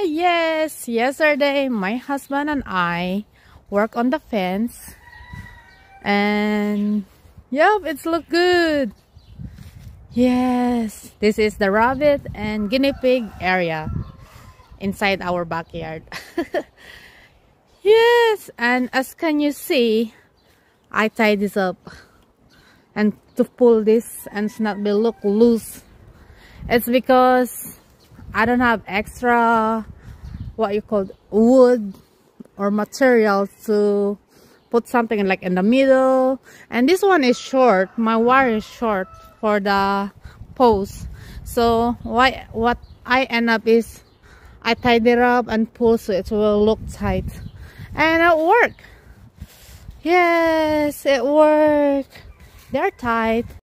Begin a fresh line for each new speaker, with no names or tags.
Yes, yesterday my husband and I work on the fence, and yep, it's look good. Yes, this is the rabbit and guinea pig area inside our backyard. Yes, and as can you see, I tied this up and to pull this and it's not be look loose. It's because I don't have extra what you call wood or material to put something like in the middle, and this one is short. My wire is short for the post, so what I end up is I tied it up and pull so it will look tight, and it worked. Yes, it worked. They're tight.